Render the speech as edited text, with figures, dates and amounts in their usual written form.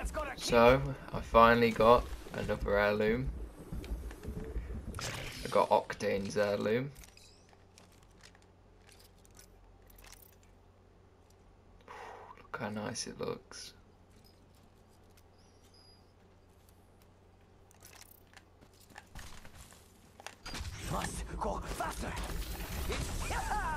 So, I finally got another heirloom. I got OCTANE's heirloom. Look how nice it looks. Must go faster.